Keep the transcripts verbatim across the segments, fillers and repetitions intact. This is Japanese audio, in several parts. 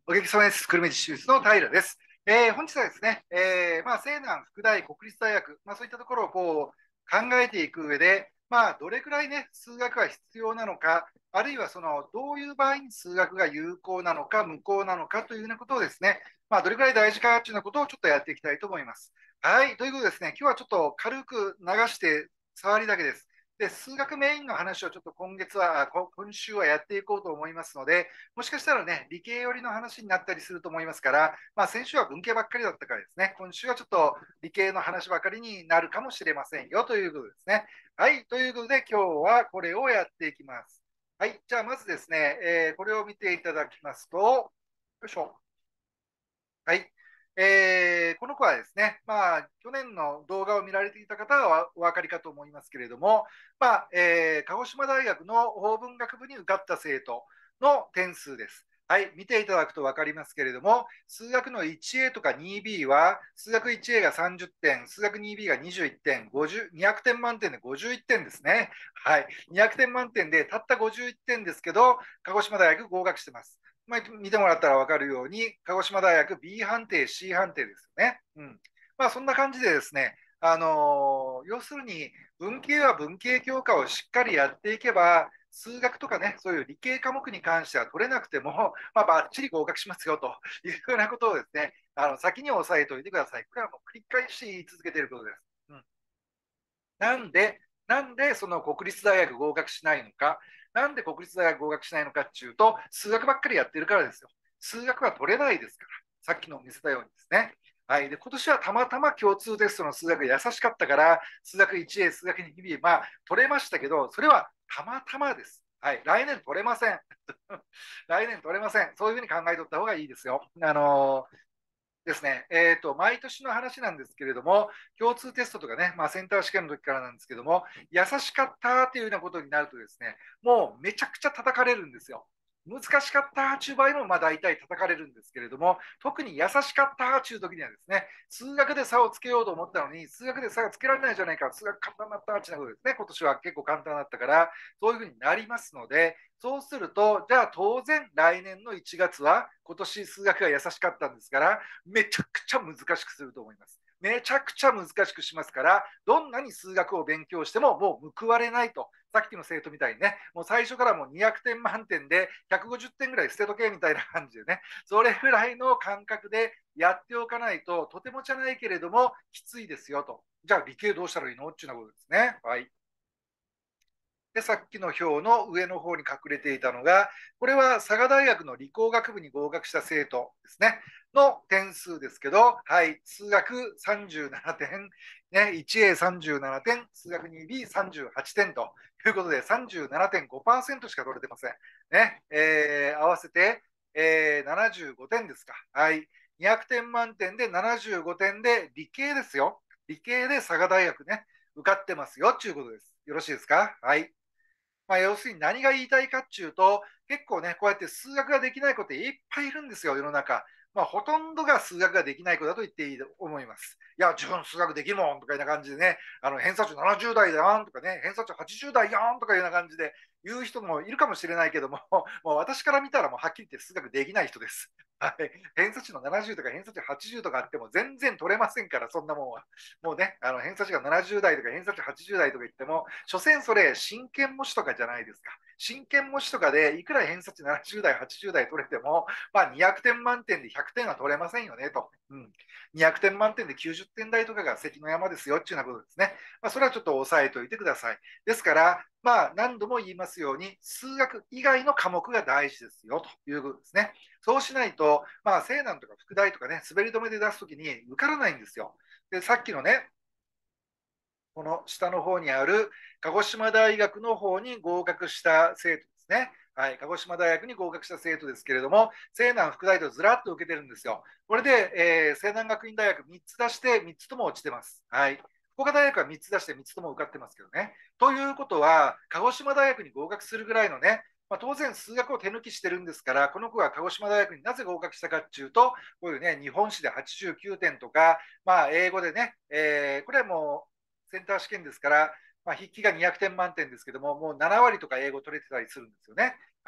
お元気様です。久留米市立の平です。えー本日はですね、えーまあ、西南福大国立大学、まあ、そういったところをこう考えていく上で、まあ、どれくらいね、数学が必要なのか、あるいはそのどういう場合に数学が有効なのか、無効なのかというようなことをですね、まあ、どれくらい大事かというようなことをちょっとやっていきたいと思います。はい、ということでですね、今日はちょっと軽く流して触りだけです。で、数学メインの話をちょっと今月は、こ今週はやっていこうと思いますので、もしかしたらね、理系寄りの話になったりすると思いますから、まあ、先週は文系ばっかりだったからですね、今週はちょっと理系の話ばかりになるかもしれませんよということですね。はい、ということで今日はこれをやっていきます。はい、じゃあまずですね、えーこれを見ていただきますと、よいしょ。はい。えーこの子はですね、まあ、去年の動画を見られていた方はお分かりかと思いますけれども、まあ、えー鹿児島大学の法文学部に受かった生徒の点数です。はい、見ていただくと分かりますけれども、数学の いちエー とか にビー は、数学 いちエー がさんじゅってん、数学 にビー がにじゅういってん、ごじゅう、にひゃくてん満点でごじゅういってんですね。はい、にひゃくてん満点でたったごじゅういってんですけど、鹿児島大学合格してます。まあ、見てもらったら分かるように、鹿児島大学 ビー 判定、シー 判定ですよね。うん。まあ、そんな感じでですね、あのー要するに、文系は文系教科をしっかりやっていけば、数学とかね、そういう理系科目に関しては取れなくても、まあ、ばっちり合格しますよというふうなことをですね、あの先に押さえておいてください。これはもう繰り返し言い続けていることです。うん、なんで、なんでその国立大学合格しないのか、なんで国立大学合格しないのかっていうと、数学ばっかりやってるからですよ。数学は取れないですから、さっきの見せたようにですね。はい、で今年はたまたま共通テストの数学が優しかったから、数学 いちエー、数学 にビー、まあ、取れましたけど、それはたまたまです。はい、来年取れません。来年取れません。そういうふうに考えておった方がいいですよ。あのーですね、えーと、毎年の話なんですけれども、共通テストとかね、まあ、センター試験の時からなんですけども、優しかったというようなことになるとですね、もうめちゃくちゃ叩かれるんですよ。難しかったという場合もまあ大体叩かれるんですけれども、特に優しかったという時にはですね、数学で差をつけようと思ったのに、数学で差がつけられないじゃないか、数学簡単だったということですね、今年は結構簡単だったから、そういうふうになりますので、そうすると、じゃあ当然来年のいちがつは今年数学が優しかったんですから、めちゃくちゃ難しくすると思います。めちゃくちゃ難しくしますから、どんなに数学を勉強してももう報われないと。さっきの生徒みたいにね、もう最初からもうにひゃくてん満点でひゃくごじゅってんぐらい捨てとけみたいな感じでね、それぐらいの感覚でやっておかないと、とてもじゃないけれども、きついですよと。じゃあ理系どうしたらいいのっていうようなことですね。はい。で、さっきの表の上の方に隠れていたのが、これは佐賀大学の理工学部に合格した生徒ですね、の点数ですけど、はい、数学さんじゅうななてん、ね、いちエーさんじゅうななてん、数学 にビーさんじゅうはちてんということで、さんじゅうななてんごパーセント しか取れてません。ね、えー合わせて、えーななじゅうごてんですか。はい。にひゃくてん満点でななじゅうごてんで理系ですよ。理系で佐賀大学ね、受かってますよっていうことです。よろしいですか？はい。まあ、要するに何が言いたいかっていうと、結構ね、こうやって数学ができない子っていっぱいいるんですよ、世の中。まあ、ほとんどが数学ができない子だと言っていいと思います。いや、自分数学できるもんとかいうような感じでね、あの偏差値ななじゅう代だよんとかね、偏差値はちじゅう代よんとかいうような感じで言う人もいるかもしれないけども、もう私から見たらもうはっきり言って数学できない人です。はい、偏差値のななじゅうとか偏差値はちじゅうとかあっても全然取れませんから、そんなもんは。もうね、あの偏差値がななじゅう代とか偏差値はちじゅう代とか言っても、所詮それ、真剣模試とかじゃないですか。真剣模試とかでいくら偏差値ななじゅう代、はちじゅう代取れても、まあ、にひゃくてん満点でひゃくてんは取れませんよねと。うん、にひゃくてん満点できゅうじゅってん台とかが関の山ですよっていうようなことですね。まあ、それはちょっと押さえておいてください。ですから、まあ、何度も言いますように、数学以外の科目が大事ですよということですね。そうしないと、まあ、西南とか副大とかね、滑り止めで出すときに受からないんですよ。で、さっきのね、この下の方にある鹿児島大学の方に合格した生徒ですね。はい、鹿児島大学に合格した生徒ですけれども、西南副大とずらっと受けてるんですよ。これで、えー、西南学院大学みっつ出してみっつとも落ちてます。はい。福岡大学はみっつ出してみっつとも受かってますけどね。ということは、鹿児島大学に合格するぐらいのね、まあ、当然数学を手抜きしてるんですから、この子が鹿児島大学になぜ合格したかっていうと、こういうね、日本史ではちじゅうきゅうてんとか、まあ、英語でね、えー、これはもうセンター試験ですから、まあ、筆記がにひゃくてん満点ですけども、もうなな割とか英語取れてたりするんですよね。はい。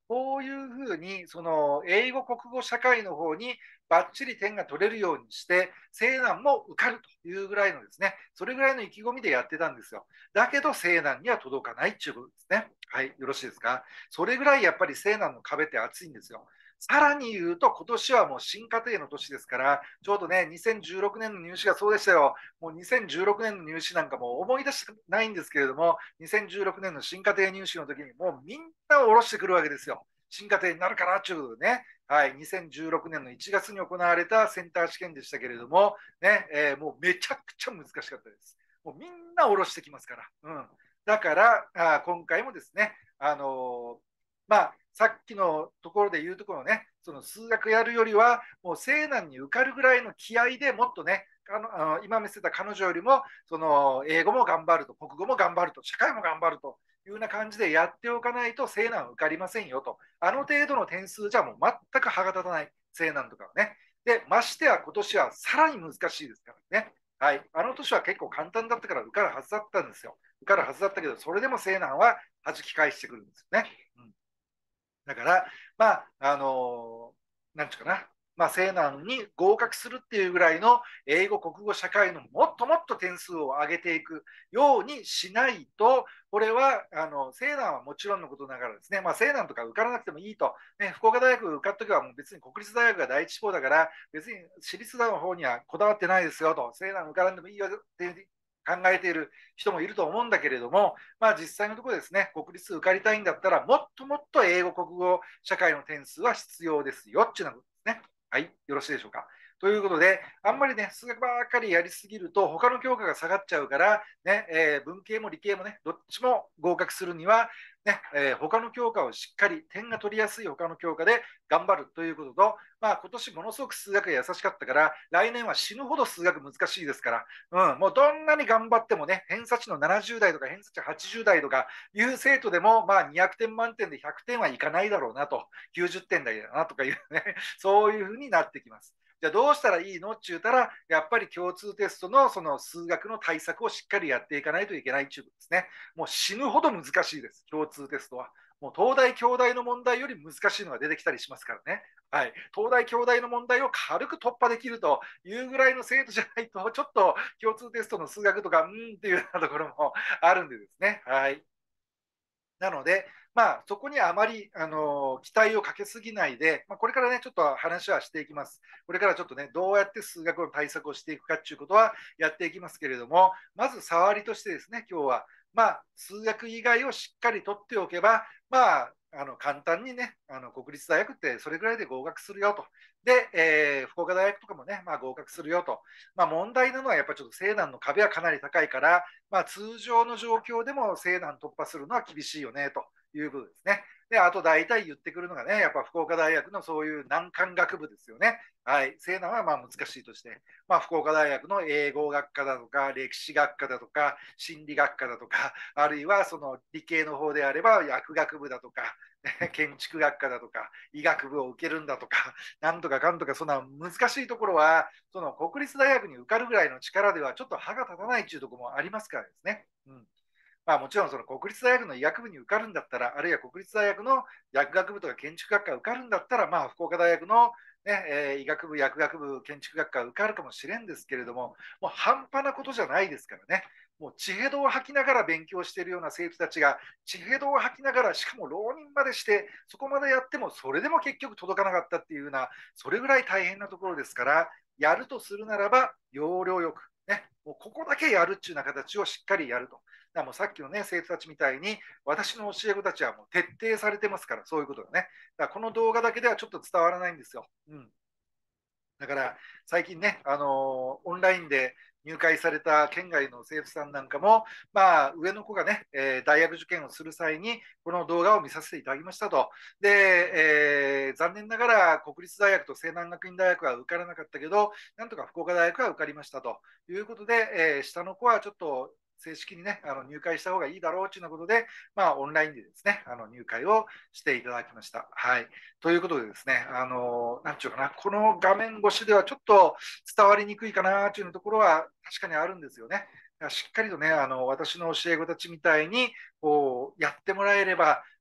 こういうふうに、その英語、国語、社会の方にばっちり点が取れるようにして、西南も受かるというぐらいのですね、それぐらいの意気込みでやってたんですよ。だけど、西南には届かないっていうことですね。はい、よろしいですか。それぐらいやっぱり西南の壁って厚いんですよ。さらに言うと、今年はもう新家庭の年ですから、ちょうどね、にせんじゅうろくねんの入試がそうでしたよ。もうにせんじゅうろくねんの入試なんかもう思い出してないんですけれども、にせんじゅうろくねんの新家庭入試の時にもうみんなを下ろしてくるわけですよ。新家庭になるからっていうことでね、はい、にせんじゅうろくねんのいちがつに行われたセンター試験でしたけれども、ね、えーもうめちゃくちゃ難しかったです。もうみんな下ろしてきますから。うん、だからあ今回もですね、あのーまあ、さっきのところで言うところね、その数学やるよりは、もう西南に受かるぐらいの気合でもっとね、あのあの今見せた彼女よりも、その英語も頑張ると、国語も頑張ると、社会も頑張るというような感じでやっておかないと、西南受かりませんよと。あの程度の点数じゃもう全く歯が立たない、西南とかはね。で、ましてや今年はさらに難しいですからね。はい。あの年は結構簡単だったから受かるはずだったんですよ。受かるはずだったけど、それでも西南は弾き返してくるんですよね。うん、だから、まあ、あのーなんていうかな、まあ、西南に合格するっていうぐらいの英語、国語、社会のもっともっと点数を上げていくようにしないと、これは、あの、西南はもちろんのことながらですね、まあ、西南とか受からなくてもいいと、ね、福岡大学受かっとけばもう別に国立大学が第一志望だから、別に私立大の方にはこだわってないですよと、西南受からんでもいいよっていう考えている人もいると思うんだけれども、まあ、実際のところですね、国立受かりたいんだったら、もっともっと英語、国語、社会の点数は必要ですよっていうようなことですね。はい、よろしいでしょうか。ということで、あんまりね、数学ばっかりやりすぎると、他の教科が下がっちゃうから、ね、えー文系も理系もね、どっちも合格するには、ね、えー他の教科をしっかり点が取りやすい他の教科で頑張るということと、まあ、今年ものすごく数学が優しかったから、来年は死ぬほど数学難しいですから、うん、もうどんなに頑張ってもね、偏差値のななじゅう代とか偏差値はちじゅう代とかいう生徒でも、まあ、にひゃくてん満点でひゃくてんはいかないだろうなと、きゅうじゅってん台だなとかいうね、そういうふうになってきます。じゃあどうしたらいいのって言ったら、やっぱり共通テストのその数学の対策をしっかりやっていかないといけないっていうことですね。もう死ぬほど難しいです、共通テストは。もう東大、京大の問題より難しいのが出てきたりしますからね。はい、東大、京大の問題を軽く突破できるというぐらいの生徒じゃないと、ちょっと共通テストの数学とか、うんっていうようなところもあるんでですね。はい。なので、まあ、そこにあまり、あの期待をかけすぎないで、まあ、これからね、ちょっと話はしていきます。これからちょっとね、どうやって数学の対策をしていくかっていうことはやっていきますけれども、まず触りとしてですね、今日は、まあ、数学以外をしっかり取っておけば、まあ、あの簡単にね、あの国立大学ってそれぐらいで合格するよと。で、えー福岡大学とかもね、まあ、合格するよと。まあ、問題なのはやっぱりちょっと西南の壁はかなり高いから、まあ、通常の状況でも西南突破するのは厳しいよねということですね。で、あと大体言ってくるのがね、やっぱ福岡大学のそういう難関学部ですよね。はい。西南はまあ難しいとして、まあ、福岡大学の英語学科だとか、歴史学科だとか、心理学科だとか、あるいはその理系の方であれば薬学部だとか、建築学科だとか、医学部を受けるんだとか、なんとかかんとか、そんな難しいところは、その国立大学に受かるぐらいの力ではちょっと歯が立たないっていうところもありますからですね。うん、まあ、もちろんその国立大学の医学部に受かるんだったら、あるいは国立大学の薬学部とか建築学科受かるんだったら、まあ、福岡大学の、ねえー医学部、薬学部、建築学科受かるかもしれんですけれども、もう半端なことじゃないですからね。もう血へどを吐きながら勉強しているような生徒たちが、血へどを吐きながら、しかも浪人までして、そこまでやっても、それでも結局届かなかったっていうような、それぐらい大変なところですから、やるとするならば、要領よく、ね、もうここだけやるっていうような形をしっかりやると。だもうさっきのね、生徒たちみたいに、私の教え子たちはもう徹底されてますから、そういうことがね。だからこの動画だけではちょっと伝わらないんですよ。うん。だから最近ね、あのオンラインで入会された県外の生徒さんなんかも、まあ、上の子がね、えー大学受験をする際に、この動画を見させていただきましたと。で、えー残念ながら国立大学と西南学院大学は受からなかったけど、なんとか福岡大学は受かりましたということで、えー下の子はちょっと正式にね、あの入会した方がいいだろうというようなことで、まあ、オンラインでですね、あの入会をしていただきました。はい。ということでですね、あの、なんちゅうかな、この画面越しではちょっと伝わりにくいかなというところは確かにあるんですよね。しっかりとね、あの私の教え子たちみたいにこうやってもらえれば、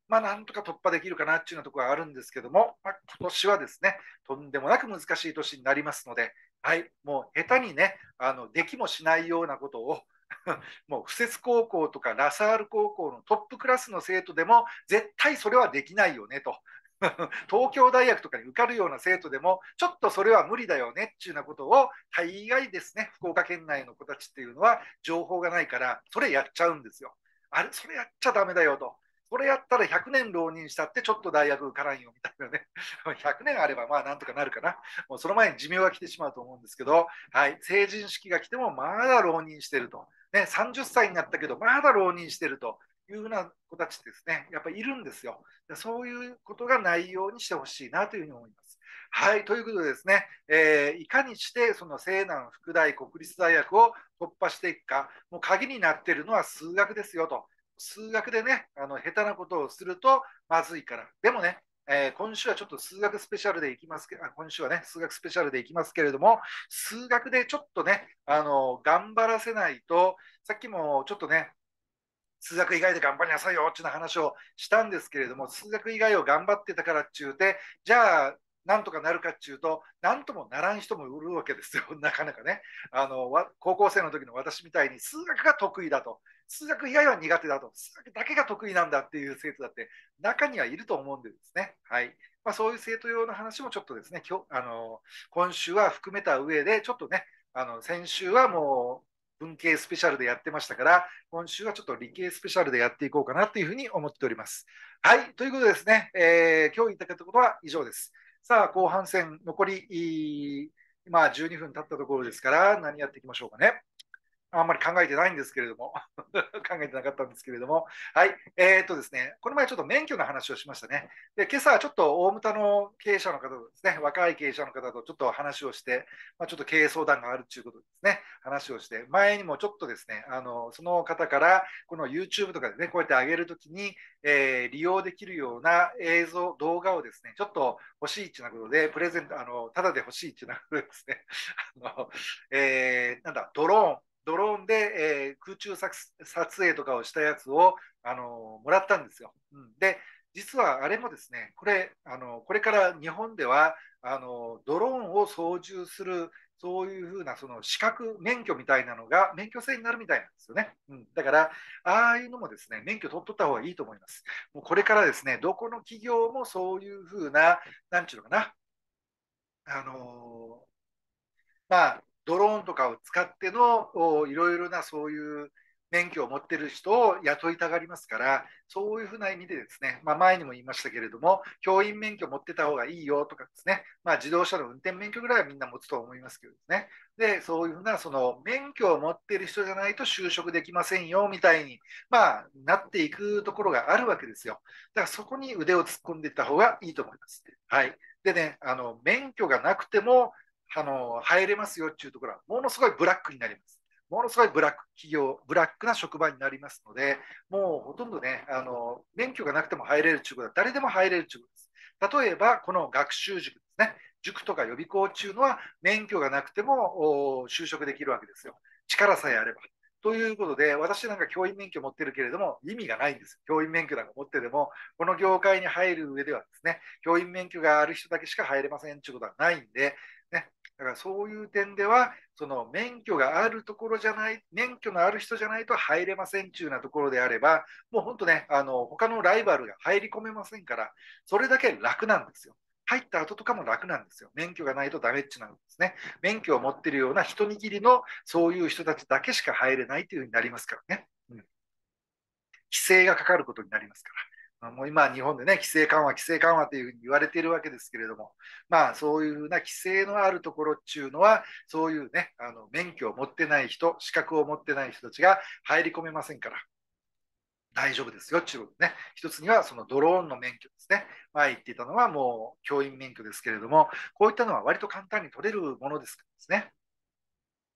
まあ、なんとか突破できるかなっていうようなところがあるんですけども、まあ、今年はですね、とんでもなく難しい年になりますので、はい、もう下手にね、あのできもしないようなことをもう布設高校とかラサール高校のトップクラスの生徒でも絶対それはできないよねと。東京大学とかに受かるような生徒でもちょっとそれは無理だよねっていうようなことを大概ですね、福岡県内の子たちっていうのは情報がないからそれやっちゃうんですよ。あれ、それやっちゃだめだよと。それやったらひゃくねん浪人したってちょっと大学受からんよみたいなね。ひゃくねんあればまあなんとかなるかな。もうその前に寿命が来てしまうと思うんですけど、はい、成人式が来てもまだ浪人してると。ね、さんじゅっさいになったけどまだ浪人してるというふうな子たちですね、やっぱりいるんですよ。そういうことがないようにしてほしいなというふうに思います。はい、ということでですね、えーいかにしてその西南福大国立大学を突破していくか、もう鍵になっているのは数学ですよと。数学でね、あの下手なことをするとまずいから。でもね、えー今週はちょっと数学スペシャルでいきますけど、今週はね、数学スペシャルでいきますけれども、数学でちょっとね、あの頑張らせないと、さっきもちょっとね、数学以外で頑張りなさいよっていう話をしたんですけれども、数学以外を頑張ってたからっちゅうて、じゃあ、なんとかなるかっちゅうと、なんともならん人もいるわけですよ、なかなかね。あの高校生の時の私みたいに数学が得意だと、数学以外は苦手だと、数学だけが得意なんだっていう生徒だって中にはいると思うんでですね、はいまあ、そういう生徒用の話もちょっとですね、今日あの今週は含めた上で、ちょっとね、あの先週はもう文系スペシャルでやってましたから、今週はちょっと理系スペシャルでやっていこうかなというふうに思っております。はい、ということでですね、えー、今日言いたかったことは以上です。さあ、後半戦、残り、今じゅうにふん経ったところですから、何やっていきましょうかね。あんまり考えてないんですけれども考えてなかったんですけれども、はい、えー、っとですね、この前ちょっと免許の話をしましたね。で、今朝はちょっと大牟田の経営者の方とですね、若い経営者の方とちょっと話をして、まあ、ちょっと経営相談があるということですね、話をして、前にもちょっとですね、あのその方から、この YouTube とかでね、こうやって上げるときに、えー、利用できるような映像、動画をですね、ちょっと欲しいっていうようなことで、プレゼント、あのただで欲しいっていうようなことでですね、あのえー、なんだ、ドローン、ドローンで、えー空中撮影とかをしたやつを、あのもらったんですよ。うん、で、実はあれもですね、これ、あのこれから日本ではあのドローンを操縦する、そういうふうなその資格、免許みたいなのが免許制になるみたいなんですよね。うん、だから、ああいうのもですね、免許取っとった方がいいと思います。もうこれからですね、どこの企業もそういうふうな、なんちゅうのかな、あのまあ、ドローンとかを使ってのいろいろなそういう免許を持っている人を雇いたがりますから、そういうふうな意味でですね、まあ、前にも言いましたけれども、教員免許を持ってた方がいいよとかですね、まあ、自動車の運転免許ぐらいはみんな持つと思いますけどですね、でそういうふうなその免許を持っている人じゃないと就職できませんよみたいに、まあ、なっていくところがあるわけですよ。だからそこに腕を突っ込んでいった方がいいと思います。はい、でね、あの免許がなくてもあの入れますよっていうところはものすごいブラックになります。ものすごいブラック企業、ブラックな職場になりますので、もうほとんどね、あの免許がなくても入れるということは誰でも入れるということです。例えば、この学習塾ですね。塾とか予備校っていうのは免許がなくても就職できるわけですよ。力さえあれば。ということで、私なんか教員免許持ってるけれども、意味がないんです。教員免許なんか持ってでも、この業界に入る上ではですね、教員免許がある人だけしか入れませんということはないんで、ね、だからそういう点では、その免許があるところじゃない、免許のある人じゃないと入れませんっていうようなところであれば、もう本当ね、あの他のライバルが入り込めませんから、それだけ楽なんですよ。入った後とかも楽なんですよ。免許がないとダメっちなんですね。免許を持っているような一握りのそういう人たちだけしか入れないというふうになりますからね。うん、規制がかかることになりますから。もう今、日本でね、規制緩和、規制緩和というふうに言われているわけですけれども、まあ、そういうふうな規制のあるところっていうのは、そういうね、あの免許を持ってない人、資格を持ってない人たちが入り込めませんから、大丈夫ですよっていうことね。一つにはそのドローンの免許ですね。前言っていたのはもう教員免許ですけれども、こういったのは割と簡単に取れるものですからですね。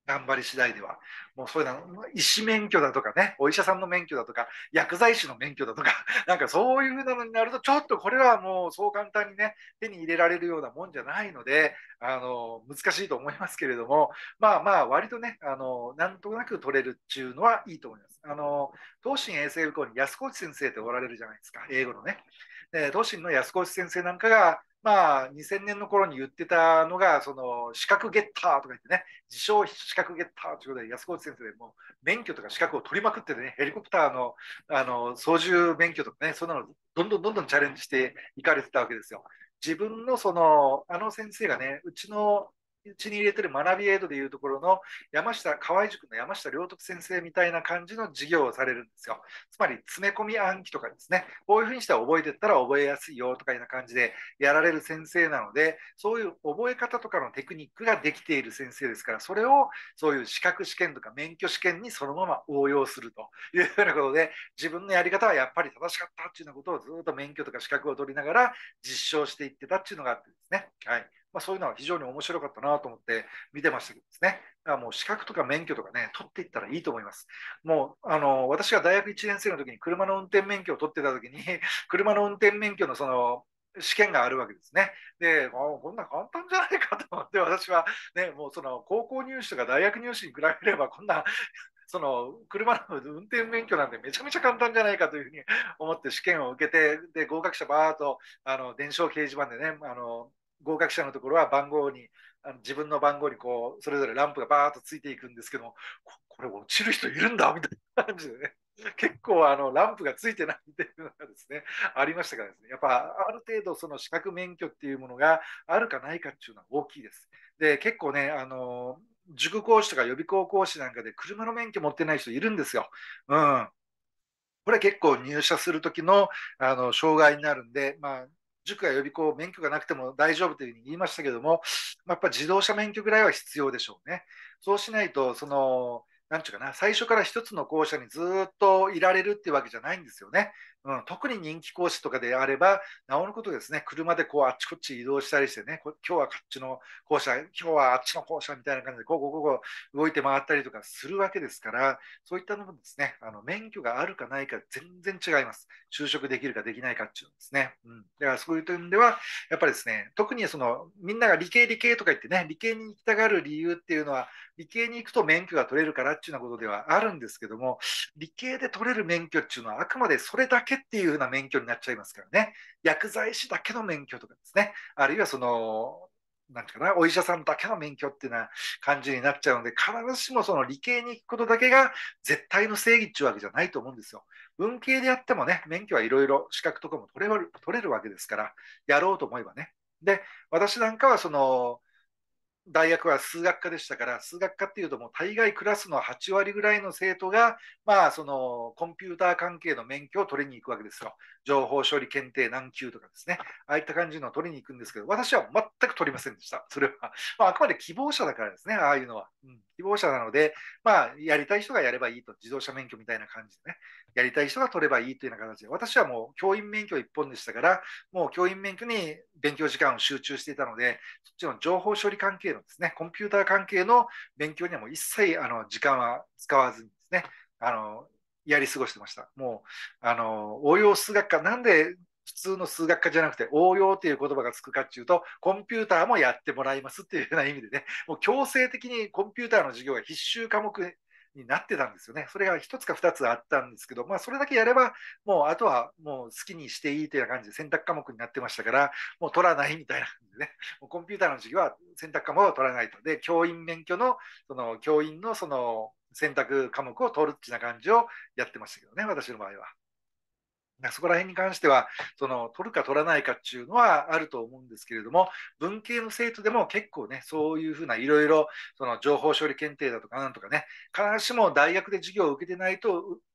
頑張り次第では。もうそういうの、医師免許だとかね、お医者さんの免許だとか、薬剤師の免許だとか、なんかそういうのになると、ちょっとこれはもうそう簡単にね、手に入れられるようなもんじゃないので、あの、難しいと思いますけれども、まあまあ、割とね、あの、なんとなく取れるっていうのはいいと思います。あの、東進衛生部校に安越先生っておられるじゃないですか、英語のね。で、東進の安越先生なんかが、まあ、にせんねんの頃に言ってたのが、その、資格ゲッターとか言ってね、自称資格ゲッターということで、安河内先生でも免許とか資格を取りまくっててね、ヘリコプターのあの操縦免許とかね、そんなのどんどんどんどんチャレンジしていかれてたわけですよ。自分のその、あの先生がね、うちのうちに入れてる学びエイドでいうところの山下、河合塾の山下良徳先生みたいな感じの授業をされるんですよ。つまり詰め込み暗記とかですね、こういうふうにして覚えていったら覚えやすいよとかいうような感じでやられる先生なので、そういう覚え方とかのテクニックができている先生ですから、それをそういう資格試験とか免許試験にそのまま応用するというようなことで、自分のやり方はやっぱり正しかったっていうようなことをずっと免許とか資格を取りながら実証していってたっていうのがあってですね。はい。まあ、そういうのは非常に面白かったなと思って見てましたけどですね。だからもう資格とか免許とかね、取っていったらいいと思います。もう、あの、私が大学いちねん生の時に車の運転免許を取ってた時に、車の運転免許のその、試験があるわけですね。で、こんな簡単じゃないかと思って、私はね、もうその高校入試とか大学入試に比べれば、こんなその車の運転免許なんてめちゃめちゃ簡単じゃないかというふうに思って試験を受けて、で合格者ばーっとあの伝承掲示板でね、あの合格者のところは番号に、あの自分の番号にこうそれぞれランプがバーっとついていくんですけども、ここれ落ちる人いるんだみたいな感じでね、結構あのランプがついてないっていうのがですね、ありましたからですね、やっぱある程度その資格免許っていうものがあるかないかっていうのは大きいです。で、結構ね、あの、塾講師とか予備校講師なんかで車の免許持ってない人いるんですよ。うん。これ結構入社する時の、あの障害になるんで、まあ、塾や予備校、免許がなくても大丈夫というふうに言いましたけども、まあ、やっぱ自動車免許ぐらいは必要でしょうね。そうしないと、その、なんていうかな、最初から一つの校舎にずっといられるっていうわけじゃないんですよね。うん、特に人気講師とかであれば、なおのことですね、車でこうあっちこっち移動したりしてね、今日はこっちの校舎、今日はあっちの校舎みたいな感じで、こうこうこうこう動いて回ったりとかするわけですから、そういったのもですね、あの免許があるかないか全然違います。就職できるかできないかっていうのですね。うん、だからそういう点では、やっぱりですね、特にそのみんなが理系理系とか言ってね、理系に行きたがる理由っていうのは、理系に行くと免許が取れるからっていうようなことではあるんですけども、理系で取れる免許っていうのはあくまでそれだけっていうふうな免許になっちゃいますからね。薬剤師だけの免許とかですね、あるいはその、なんていうかな、お医者さんだけの免許っていうような感じになっちゃうので、必ずしもその理系に行くことだけが絶対の正義っていうわけじゃないと思うんですよ。文系でやってもね、免許はいろいろ資格とかも取れる取れるわけですから、やろうと思えばね。で、私なんかはその、大学は数学科でしたから、数学科っていうともう大概クラスのはち割ぐらいの生徒が、まあ、そのコンピューター関係の免許を取りに行くわけですよ。情報処理検定何級とかですね。ああいった感じのを取りに行くんですけど、私は全く取りませんでした。それは。まあ、あくまで希望者だからですね、ああいうのは。うん、希望者なので、まあ、やりたい人がやればいいと、自動車免許みたいな感じでね、やりたい人が取ればいいというような形で、私はもう教員免許一本でしたから、もう教員免許に勉強時間を集中していたので、そっちの情報処理関係のですね、コンピューター関係の勉強にはもう一切あの時間は使わずにですね、あのやり過ごしてました。もう、あの応用数学科、なんで普通の数学科じゃなくて応用という言葉がつくかっていうと、コンピューターもやってもらいますっていうような意味でね、もう強制的にコンピューターの授業が必修科目になってたんですよね。それが一つか二つあったんですけど、まあ、それだけやれば、もうあとはもう好きにしていいというような感じで選択科目になってましたから、もう取らないみたいな感じでね、もうコンピューターの授業は選択科目を取らないと。で、教員免許の、その教員のその選択科目を取るっていうような感じをやってましたけどね、私の場合は。そこら辺に関しては、その取るか取らないかっていうのはあると思うんですけれども、文系の生徒でも結構ね、そういうふうないろいろ、その情報処理検定だとかなんとかね、必ずしも大学で授業を受けてないと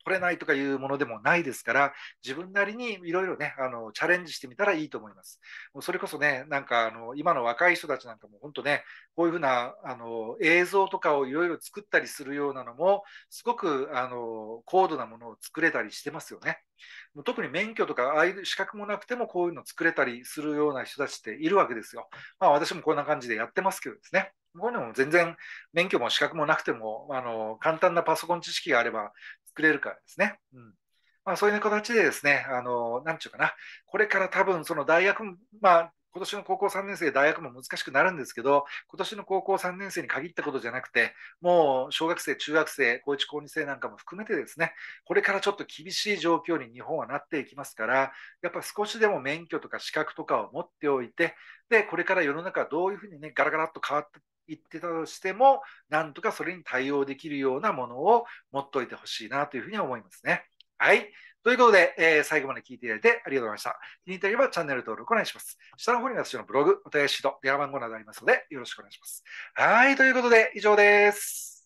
取れないとかいうものでもないですから、自分なりにいろいろね、あの、チャレンジしてみたらいいと思います。もうそれこそね、なんかあの、今の若い人たちなんかも本当ね、こういうふうなあの映像とかをいろいろ作ったりするようなのも、すごくあの高度なものを作れたりしてますよね。特に免許とか、ああいう資格もなくてもこういうの作れたりするような人たちっているわけですよ。まあ私もこんな感じでやってますけどですね。こういうのも全然免許も資格もなくても、あの、簡単なパソコン知識があれば作れるからですね。うん。まあそういう形でですね、あの、なんちゅうかな、これから多分その大学、まあ今年の高校さんねん生、大学も難しくなるんですけど、今年の高校さんねん生に限ったことじゃなくて、もう小学生、中学生、高いち、高に生なんかも含めてですね、これからちょっと厳しい状況に日本はなっていきますから、やっぱ少しでも免許とか資格とかを持っておいて、で、これから世の中どういうふうにね、ガラガラっと変わっていってたとしても、なんとかそれに対応できるようなものを持っておいてほしいなというふうに思いますね。はい。ということで、えー最後まで聞いていただいてありがとうございました。気に入っていればチャンネル登録お願いします。下の方には私のブログ、お便りシート、電話番号などありますので、よろしくお願いします。はい。ということで、以上です。